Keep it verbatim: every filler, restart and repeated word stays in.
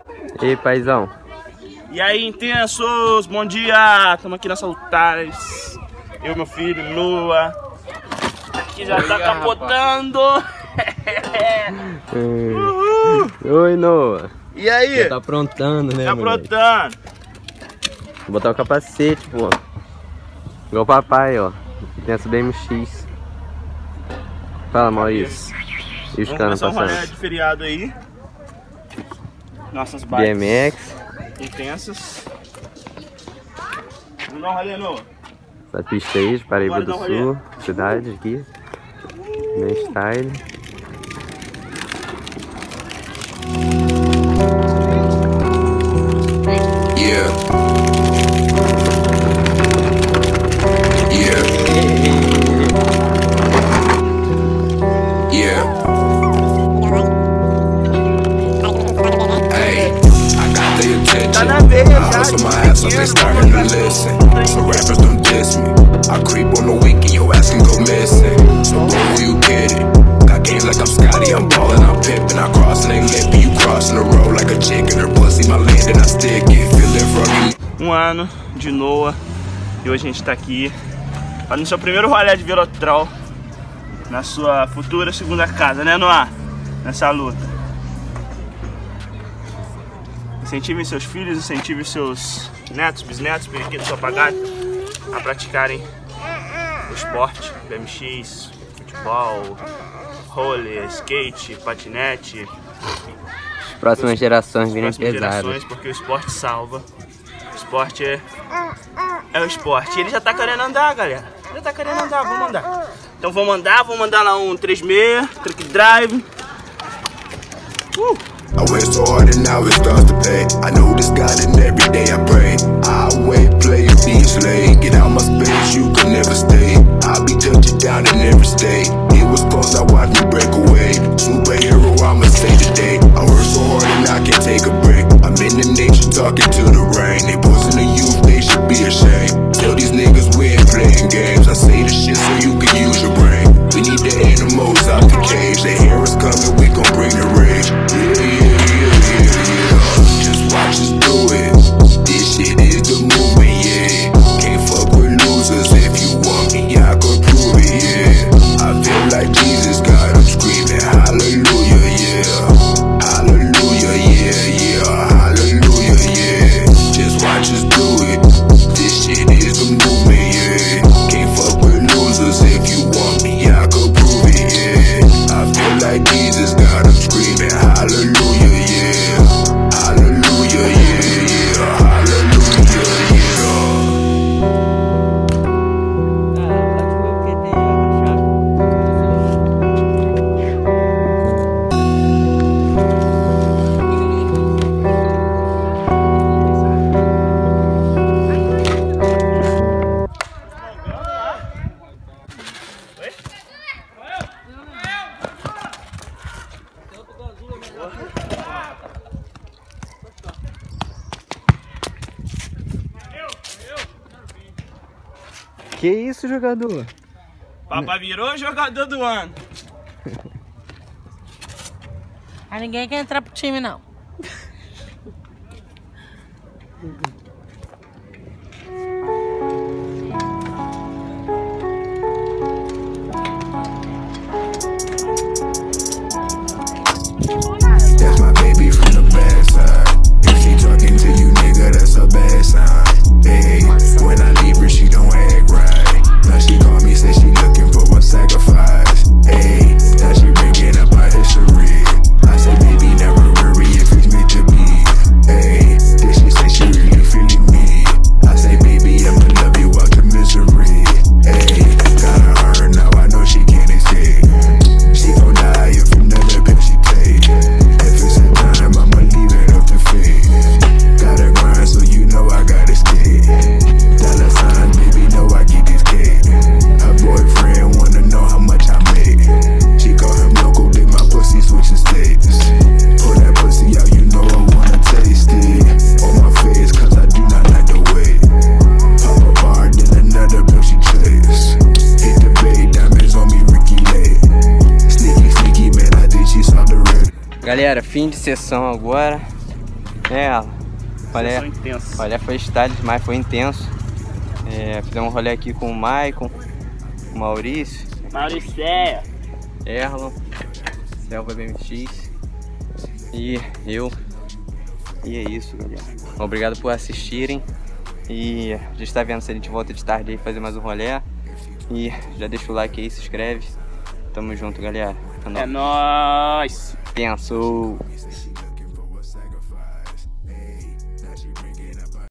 E aí, paizão? E aí, intensos, bom dia! Estamos aqui na Salutares. Eu, meu filho, Lua. Aqui já Oi, tá capotando. Oi, Noah. E aí? Já tá aprontando, né? Tá aprontando. Vou botar o capacete, pô. Igual o papai, ó. Tem essa B M X. Fala, Maurício. E os caras passando? Vamos começar um rolê de feriado aí. Nossas bikes. B M X. Intensas. Vamos dar um rolê, Noah. Essa pista aí, de Paraíba do Sul. Cidade aqui. Bem style. Yeah. Yeah. Yeah. Hey, I got their attention. I hustle my ass up, they starting to listen. So rappers don't diss me. I creep on the weekend, your ass can go missing. So boy, who you kidding? Got games like I'm Scotty, I'm ballin', I'm pimpin', I crossin', they lippin'. You crossin' the road like a chicken, her pussy, my land, and I stick it. Feel it from you. Um ano de Noah e hoje a gente tá aqui fazendo seu primeiro rolê de Velotrol na sua futura segunda casa, né, Noah? Nessa luta. Incentive seus filhos, incentive seus netos, bisnetos, periquitos, papagaios a praticarem o esporte, B M X, futebol, vôlei, skate, patinete. As próximas gerações virem pesadas. Gerações, porque o esporte salva. O esporte é, é o esporte. E ele já tá querendo andar, galera. Ele já tá querendo andar, vamos andar. Então vamos andar, vamos mandar lá um três seis, Truck Drive. Uh! I went so hard and now it starts to pay. I know this God and every day I pray. I wait, play a beat slay. Get out my space, you can never stay. I'll be touching down in every state. It was close, I watched me break away. Superhero, I'ma say today. I work so hard and I can't take a break. I'm in the nation talking to the rain. They boys in the youth, they should be ashamed. Tell these niggas we ain't playing games. I say the shit so you can use your brain. We need the animals out the cage. They hear us coming, we gon' bring the rage. Yeah, yeah. Just watch us do it. This shit is the movement, yeah. Can't fuck with losers. If you want me, I could prove it, yeah. I feel like Jesus, God, I'm screaming hallelujah, yeah. Hallelujah, yeah, yeah. Hallelujah, yeah. Just watch us do it. This shit is the movement, yeah. Can't fuck with losers. If you want me, I could prove it, yeah. I feel like Jesus, God, I'm screaming hallelujah, yeah. Hallelujah, yeah, yeah. Hallelujah, yeah. Que isso, jogador? Papai virou jogador do ano. Aí ninguém quer entrar pro time, não. That's my baby from the bad side. If she talking to you, nigga, that's a bad sign. Hey, when I leave her, she don't act right. Now she call me, say she looking for a sacrifice. Hey, now she bringing up our history. I say, baby, never worry if it's meant to be. Hey, then she say she really feeling me. I say, baby, I'ma love you out to misery. Hey, gotta earn, now I know she can't escape. She gon' die if another pill she take. If it's a time, I'ma leave it up to fate. Gotta grind, so you know I gotta stay. Dollar signs, baby, know I get this cake. Her boyfriend wanna know how much I make. She call him local, dig my pussy, switching states. Pull that pussy out, you know I wanna taste it. On my face, cause I do not like the wait. Pop a bar, then another pill she chase. Hit the bay, diamonds on me, Ricky Lay. Sneaky, sneaky, man, I think she saw the red. Galera, fim de sessão agora. É, olha, Sessão intensa. olha, foi style demais, foi intenso. É, fizemos um rolê aqui com o Maicon, o Maurício, Mauricéia. Erlon, Selva B M X e eu. E é isso, galera. Obrigado por assistirem. E a gente tá vendo se a gente volta de tarde aí fazer mais um rolê. E já deixa o like aí, se inscreve. Tamo junto, galera. É nóis. Pensou.